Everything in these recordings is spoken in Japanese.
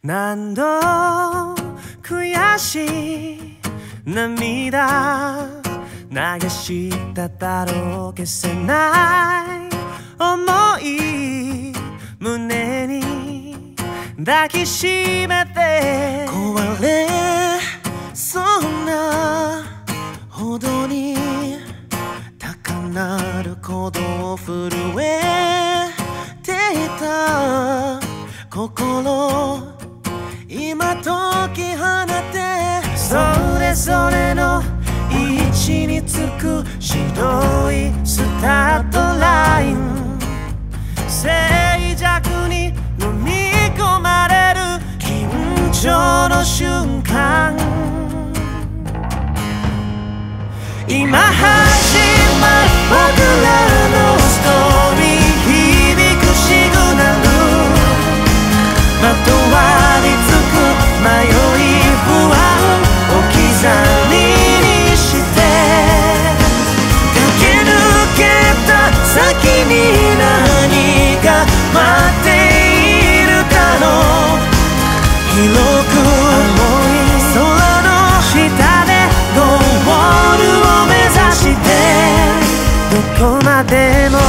何度悔しい涙流しただろう消せない想い胸に抱きしめて壊れそうなほどに高鳴る鼓動震えていた心今解き放てそれぞれの位置につく白いスタートライン静寂に飲み込まれる緊張の瞬間今始まる僕らのストーリー響くシグナルまとわりつく迷い不安置き去りにして駆け抜けた先に何が待っているかの広く空の下でゴールを目指してどこまでも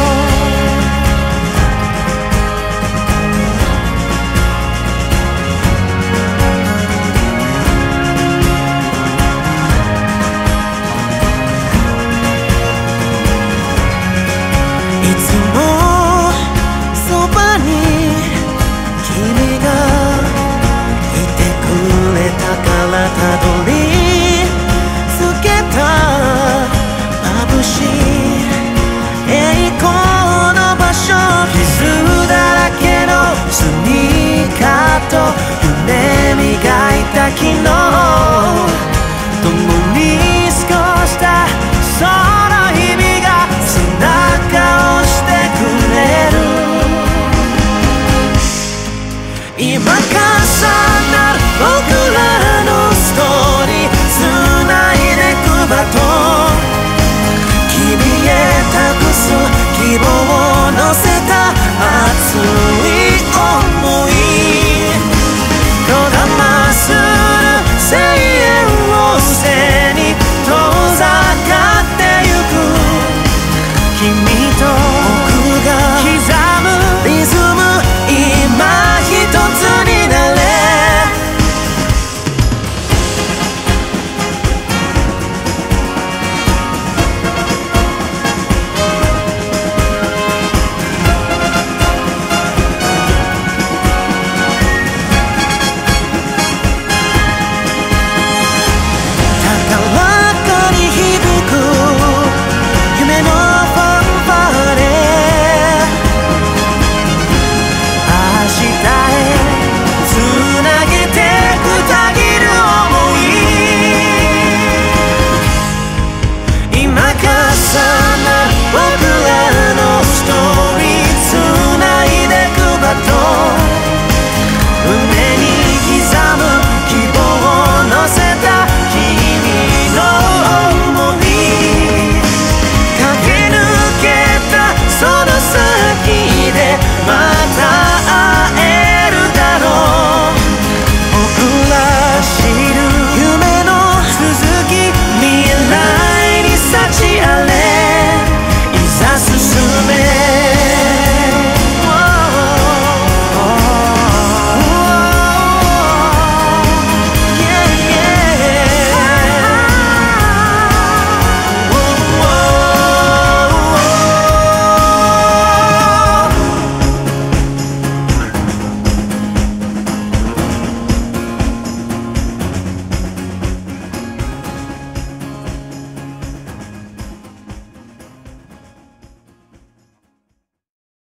たどり着けた眩しい栄光の場所傷だらけのスニーカーと夢磨いた昨日共に過ごしたその日々が背中を押してくれる今重なる僕